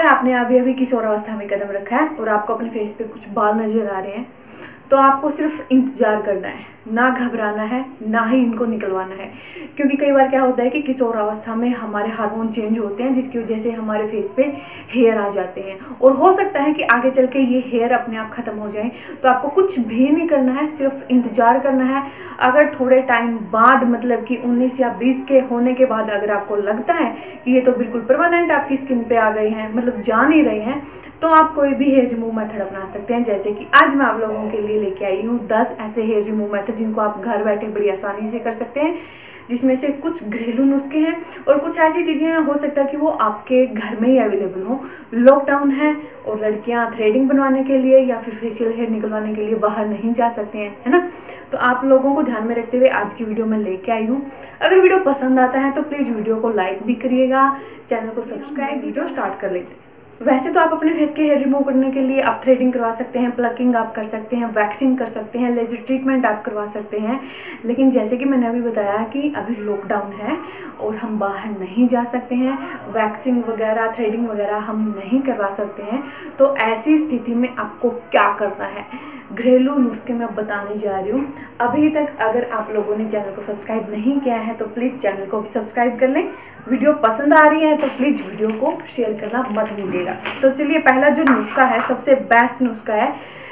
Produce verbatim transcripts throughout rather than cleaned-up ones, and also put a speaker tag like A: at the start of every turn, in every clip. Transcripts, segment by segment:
A: अगर आपने अभी अभी किशोर अवस्था में कदम रखा है और आपको अपने फेस पे कुछ बाल नजर आ रहे हैं तो आपको सिर्फ इंतजार करना है, ना घबराना है, ना ही इनको निकलवाना है। क्योंकि कई बार क्या होता है कि किशोर अवस्था में हमारे हार्मोन चेंज होते हैं जिसकी वजह से हमारे फेस पे हेयर आ जाते हैं और हो सकता है कि आगे चल के ये हेयर अपने आप खत्म हो जाए। तो आपको कुछ भी नहीं करना है, सिर्फ इंतजार करना है। अगर थोड़े टाइम बाद मतलब कि उन्नीस या बीस के होने के बाद अगर आपको लगता है कि ये तो बिल्कुल परमानेंट आपकी स्किन पे आ गए हैं, मतलब जा नहीं रहे हैं, तो आप कोई भी हेयर रिमूव मेथड अपना सकते हैं। जैसे कि आज मैं आप लोगों के लिए लेके आई हूँ दस ऐसे हेयर रिमूव मेथड जिनको आप घर बैठे बड़ी आसानी से कर सकते हैं, जिसमें से कुछ घरेलू नुस्खे हैं और कुछ ऐसी चीज़ें हो सकता है कि वो आपके घर में ही अवेलेबल हो। लॉकडाउन है और लड़कियां थ्रेडिंग बनवाने के लिए या फिर फेशियल हेयर निकलवाने के लिए बाहर नहीं जा सकते हैं, है ना। तो आप लोगों को ध्यान में रखते हुए आज की वीडियो मैं लेके आई हूँ। अगर वीडियो पसंद आता है तो प्लीज़ वीडियो को लाइक भी करिएगा, चैनल को सब्सक्राइब। वीडियो स्टार्ट कर लेते हैं। वैसे तो आप अपने फेस के हेयर रिमूव करने के लिए आप थ्रेडिंग करवा सकते हैं, प्लकिंग आप कर सकते हैं, वैक्सिंग कर सकते हैं, लेजर ट्रीटमेंट आप करवा सकते हैं। लेकिन जैसे कि मैंने अभी बताया कि अभी लॉकडाउन है और हम बाहर नहीं जा सकते हैं, वैक्सिंग वगैरह थ्रेडिंग वगैरह हम नहीं करवा सकते हैं। तो ऐसी स्थिति में आपको क्या करना है, घरेलू नुस्खे मैं बताने जा रही हूँ। अभी तक अगर आप लोगों ने चैनल को सब्सक्राइब नहीं किया है तो प्लीज़ चैनल को भी सब्सक्राइब कर लें। वीडियो पसंद आ रही है तो प्लीज़ वीडियो को शेयर करना मत भूलिएगा। तो चलिए, पहला जो नुस्खा है सबसे बेस्ट नुस्खा है।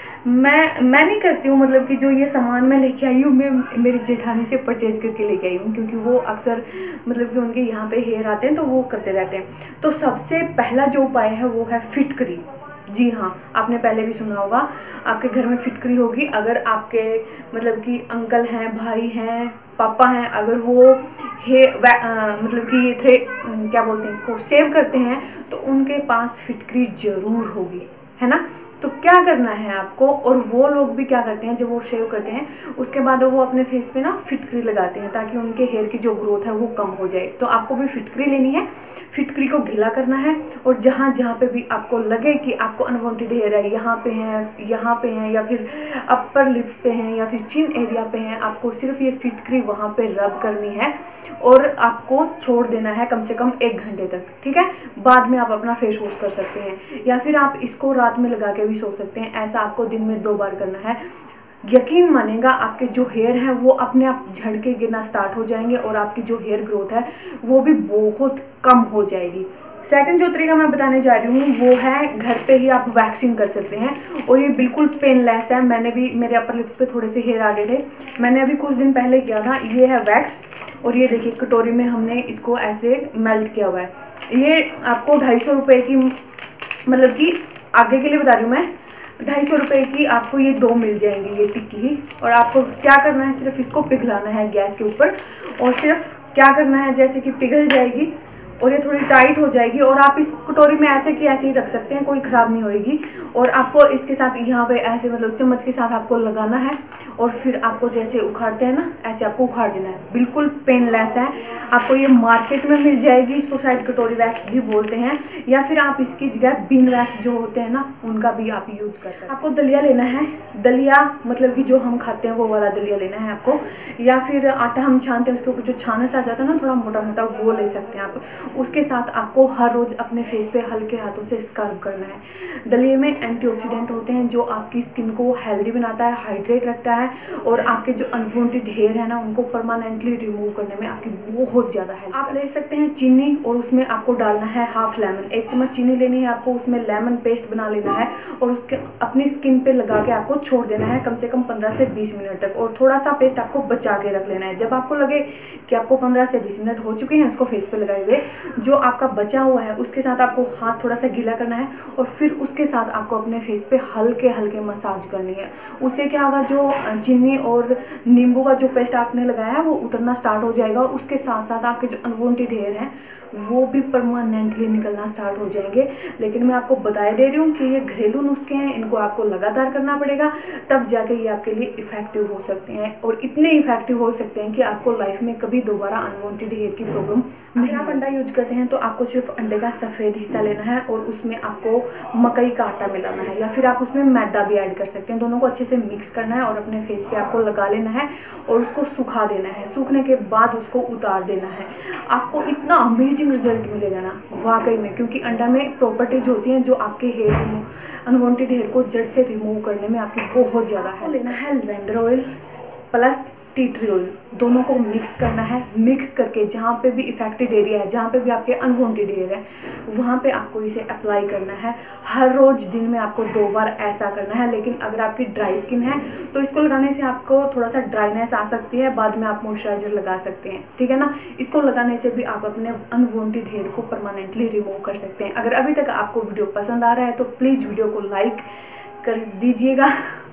A: मैं मैं नहीं करती हूँ, मतलब कि जो ये सामान मैं लेके आई हूँ मैं मेरी जेठानी से परचेज करके लेके आई हूँ, क्योंकि वो अक्सर मतलब कि उनके यहाँ पे हेयर आते हैं तो वो करते रहते हैं। तो सबसे पहला जो उपाय है वो है फिटकरी। जी हाँ, आपने पहले भी सुना होगा, आपके घर में फिटकरी होगी। अगर आपके मतलब कि अंकल हैं, भाई हैं, पापा हैं, अगर वो हे आ, मतलब कि ये थे क्या बोलते हैं इसको, सेव करते हैं, तो उनके पास फिटकरी जरूर होगी, है ना। तो क्या करना है आपको, और वो लोग भी क्या करते हैं, जब वो शेव करते हैं उसके बाद वो अपने फेस पे ना फिटकरी लगाते हैं ताकि उनके हेयर की जो ग्रोथ है वो कम हो जाए। तो आपको भी फिटकरी लेनी है, फिटकरी को गीला करना है और जहाँ जहाँ पे भी आपको लगे कि आपको अनवांटेड हेयर है, यहाँ पे हैं, यहाँ पे हैं, या फिर अपर लिप्स पे हैं, या फिर चिन एरिया पे हैं, आपको सिर्फ ये फिटकरी वहाँ पे रब करनी है और आपको छोड़ देना है कम से कम एक घंटे तक, ठीक है। बाद में आप अपना फेस वॉश कर सकते हैं या फिर आप इसको रात में लगा के भी सो सकते हैं। ऐसा आपको दिन में दो बार करना है। यकीन मानेगा, आपके जो हेयर हैं वो अपने आप झड़ के गिरना स्टार्ट हो जाएंगे और आपकी जो हेयर ग्रोथ है वो भी बहुत कम हो जाएगी। सेकंड जो तरीका मैं बताने जा रही हूँ वो है घर पे ही आप वैक्सिंग कर सकते हैं और ये बिल्कुल पेनलेस है। मैंने भी, मेरे अपर लिप्स पे थोड़े से हेयर आ गए थे, मैंने अभी कुछ दिन पहले किया था। ये है वैक्स और ये देखिए कटोरी में हमने इसको ऐसे मेल्ट किया हुआ है। ये आपको ढाई सौ रुपये की, मतलब कि आगे के लिए बता रही हूँ मैं, ढाई सौ रुपये की आपको ये दो मिल जाएंगी, ये टिक्की ही। और आपको क्या करना है, सिर्फ इसको पिघलाना है गैस के ऊपर और सिर्फ क्या करना है, जैसे कि पिघल जाएगी और ये थोड़ी टाइट हो जाएगी और आप इस कटोरी में ऐसे कि ऐसे ही रख सकते हैं, कोई ख़राब नहीं होएगी। और आपको इसके साथ यहाँ पे ऐसे मतलब चम्मच के साथ आपको लगाना है और फिर आपको जैसे उखाड़ते हैं ना, ऐसे आपको उखाड़ देना है। बिल्कुल पेनलेस है, आपको ये मार्केट में मिल जाएगी। इसको शायद कटोरी वैक्स भी बोलते हैं, या फिर आप इसकी जगह बीन वैक्स जो होते हैं ना उनका भी आप यूज कर सकते हैं। आपको दलिया लेना है, दलिया मतलब कि जो हम खाते हैं वो वाला दलिया लेना है आपको, या फिर आटा हम छानते हैं उसके ऊपर जो छानस आ जाता है ना थोड़ा मोटा मोटा, वो ले सकते हैं आप। उसके साथ आपको हर रोज़ अपने फेस पे हल्के हाथों से स्क्रब करना है। दलिये में एंटीऑक्सीडेंट होते हैं जो आपकी स्किन को हेल्दी बनाता है, हाइड्रेट रखता है और आपके जो अनवांटेड हेयर है ना उनको परमानेंटली रिमूव करने में आपकी बहुत ज़्यादा हेल्प। आप ले सकते हैं चीनी और उसमें आपको डालना है हाफ लेमन। एक चम्मच चीनी लेनी है आपको, उसमें लेमन पेस्ट बना लेना है और उसके अपनी स्किन पे लगा के आपको छोड़ देना है कम से कम पंद्रह से बीस मिनट तक। और थोड़ा सा पेस्ट आपको बचा के रख लेना है। जब आपको लगे कि आपको पंद्रह से बीस मिनट हो चुके हैं उसको फेस पे लगाए हुए, जो आपका बचा हुआ है उसके साथ आपको हाथ थोड़ा सा गीला करना है और फिर उसके साथ आपको अपने फेस पे हल्के हल्के मसाज करनी है। उससे क्या होगा, जो चीनी और नींबू का जो पेस्ट आपने लगाया है वो उतरना स्टार्ट हो जाएगा और उसके साथ साथ आपके जो अनवांटेड हेयर हैं वो भी परमानेंटली निकलना स्टार्ट हो जाएंगे। लेकिन मैं आपको बता दे रही हूँ कि ये घरेलू नुस्खे हैं, इनको आपको लगातार करना पड़ेगा, तब जाके ये आपके लिए इफेक्टिव हो सकते हैं और इतने इफेक्टिव हो सकते हैं कि आपको लाइफ में कभी दोबारा अनवांटेड हेयर की प्रॉब्लम नहीं। आप अंडा यूज करते हैं तो आपको सिर्फ अंडे का सफ़ेद हिस्सा लेना है और उसमें आपको मकई का आटा मिलाना है, या फिर आप उसमें मैदा भी ऐड कर सकते हैं। दोनों को अच्छे से मिक्स करना है और अपने फेस पे आपको लगा लेना है और उसको सुखा देना है। सूखने के बाद उसको उतार देना है। आपको इतना अमेजिंग अमेजिंग रिजल्ट मिलेगा ना वाकई में, क्योंकि अंडा में प्रॉपर्टीज होती हैं जो आपके हेयर अनवांटेड हेयर को जड़ से रिमूव करने में आपकी बहुत ज़्यादा है। लेना है lavender oil plus tea tree oil, दोनों को मिक्स करना है। मिक्स करके जहाँ पे भी इफेक्टेड एरिया है, जहाँ पे भी आपके अनवांटेड हेयर है, वहाँ पे आपको इसे अप्लाई करना है। हर रोज़ दिन में आपको दो बार ऐसा करना है। लेकिन अगर आपकी ड्राई स्किन है तो इसको लगाने से आपको थोड़ा सा ड्राइनेस आ सकती है, बाद में आप मॉइस्चराइजर लगा सकते हैं, ठीक है ना। इसको लगाने से भी आप अपने अनवांटेड हेयर को परमानेंटली रिमूव कर सकते हैं। अगर अभी तक आपको वीडियो पसंद आ रहा है तो प्लीज़ वीडियो को लाइक कर दीजिएगा,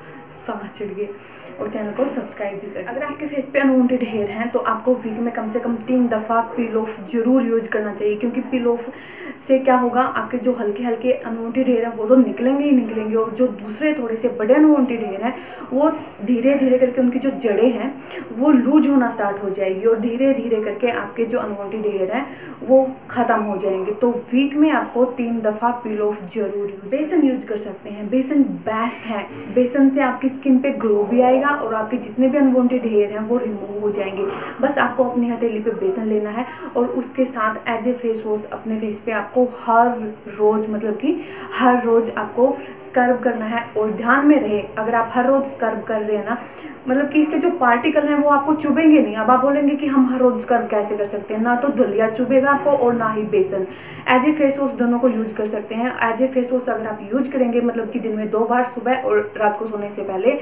A: समझ चिड़िए, और चैनल को सब्सक्राइब भी कर। अगर आपके फेस पे अनवांटेड हेयर हैं तो आपको वीक में कम से कम तीन दफ़ा पील ऑफ जरूर यूज करना चाहिए, क्योंकि पील ऑफ से क्या होगा, आपके जो हल्के हल्के अनवांटेड हेयर हैं वो तो निकलेंगे ही निकलेंगे, और जो दूसरे थोड़े से बड़े अनवांटेड हेयर हैं वो धीरे धीरे करके उनकी जो जड़ें हैं वो लूज होना स्टार्ट हो जाएगी, और धीरे धीरे करके आपके जो अनवांटेड हेयर हैं वो ख़त्म हो जाएंगे। तो वीक में आपको तीन दफ़ा पील ऑफ जरूर यूज। बेसन यूज कर सकते हैं, बेसन बेस्ट है। बेसन से आपकी स्किन पे ग्लो भी आएगा और आपके जितने भी अनवांटेड हेयर हैं वो रिमूव हो जाएंगे। बस आपको अपनी हथेली पे बेसन लेना है और उसके साथ एज ए फेस वॉश अपने फेस पे आपको हर रोज़, मतलब कि हर रोज़ आपको स्क्रब करना है। और ध्यान में रहे, अगर आप हर रोज़ स्क्रब कर रहे हैं ना, मतलब कि इसके जो पार्टिकल हैं वो आपको चुभेंगे नहीं। अब आप बोलेंगे कि हम हर रोज़ स्क्रब कैसे कर सकते हैं, ना तो दलिया चुभेगा आपको और ना ही बेसन। एज ए फेस वॉश दोनों को यूज कर सकते हैं। एज ए फेस वॉश अगर आप यूज करेंगे, मतलब कि दिन में दो बार, सुबह और रात को सोने से पहले,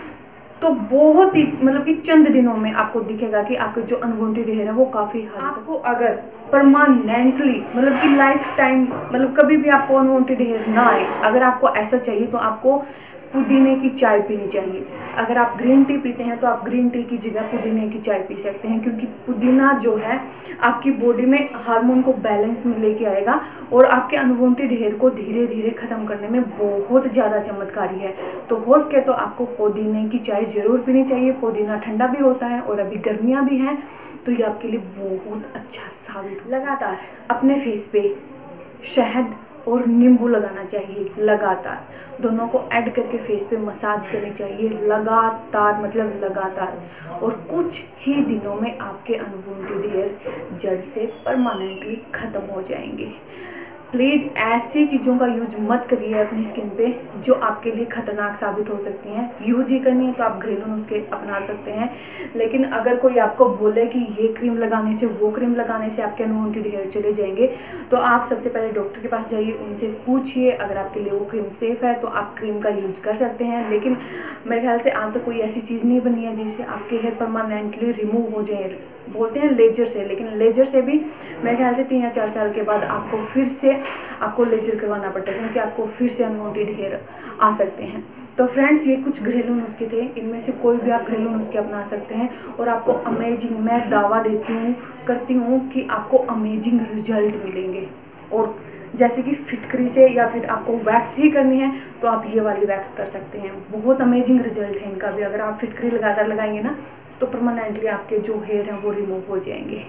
A: तो बहुत ही, मतलब कि चंद दिनों में आपको दिखेगा कि आपके जो अनवांटेड हेयर है वो काफ़ी हद। आपको अगर परमानेंटली, मतलब कि लाइफ टाइम, मतलब कभी भी आपको अनवांटेड हेयर ना आए, अगर आपको ऐसा चाहिए तो आपको पुदीने की चाय पीनी चाहिए। अगर आप ग्रीन टी पीते हैं तो आप ग्रीन टी की जगह पुदीने की चाय पी सकते हैं, क्योंकि पुदीना जो है आपकी बॉडी में हार्मोन को बैलेंस में लेके आएगा और आपके अनवांटेड हेयर को धीरे धीरे ख़त्म करने में बहुत ज़्यादा चमत्कारी है। तो हो सके तो आपको पुदीने की चाय ज़रूर पीनी चाहिए। पुदीना ठंडा भी होता है और अभी गर्मियाँ भी हैं, तो ये आपके लिए बहुत अच्छा साबित। लगातार अपने फेस पे शहद और नींबू लगाना चाहिए, लगातार दोनों को ऐड करके फेस पे मसाज करनी चाहिए लगातार, मतलब लगातार। और कुछ ही दिनों में आपके अनवांटेड हेयर जड़ से परमानेंटली ख़त्म हो जाएंगे। प्लीज़ ऐसी चीज़ों का यूज मत करिए अपनी स्किन पे जो आपके लिए ख़तरनाक साबित हो सकती हैं। यूज ही करनी है तो आप घरेलू नुस्खे अपना सकते हैं, लेकिन अगर कोई आपको बोले कि ये क्रीम लगाने से, वो क्रीम लगाने से आपके अनवांटेड हेयर चले जाएंगे, तो आप सबसे पहले डॉक्टर के पास जाइए, उनसे पूछिए। अगर आपके लिए वो क्रीम सेफ़ है तो आप क्रीम का यूज कर सकते हैं। लेकिन मेरे ख्याल से आज तक कोई ऐसी चीज़ नहीं बनी है जिससे आपके हेयर परमानेंटली रिमूव हो जाए। बोलते हैं लेजर से, लेकिन लेजर से भी मेरे ख्याल से तीन या चार साल के बाद आपको फिर से आपको लेजर करवाना पड़ता है, क्योंकि आपको फिर से अनवांटेड हेयर आ सकते हैं। तो फ्रेंड्स, ये कुछ घरेलू नुस्खे थे, इनमें से कोई भी आप घरेलू नुस्खे अपना सकते हैं और आपको अमेजिंग, मैं दावा देती हूँ करती हूँ कि आपको अमेजिंग रिजल्ट मिलेंगे। और जैसे कि फिटकरी से या फिर आपको वैक्स ही करनी है तो आप ये वाली वैक्स कर सकते हैं। बहुत अमेजिंग रिजल्ट है इनका भी। अगर आप फिटकरी लगातार लगाएंगे ना तो परमानेंटली आपके जो हेयर हैं वो रिमूव हो जाएंगे।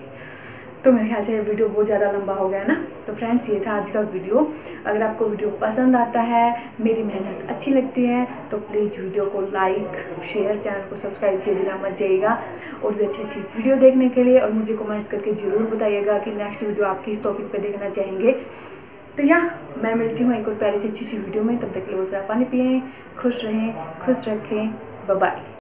A: तो मेरे ख्याल से ये वीडियो बहुत ज़्यादा लंबा हो गया ना। तो फ्रेंड्स, ये था आज का वीडियो। अगर आपको वीडियो पसंद आता है, मेरी मेहनत अच्छी लगती है, तो प्लीज़ वीडियो को लाइक, शेयर, चैनल को सब्सक्राइब किए बिना मत जाइएगा। और भी अच्छी अच्छी वीडियो देखने के लिए और मुझे कमेंट्स करके ज़रूर बताइएगा कि नेक्स्ट वीडियो आप किस टॉपिक पर देखना चाहेंगे। तो या मैं मिलती हूँ एक और प्यारी सी अच्छी सी वीडियो में। तब तक के लिए वो सारा पानी पिएँ, खुश रहें, खुश रखें। Bye bye.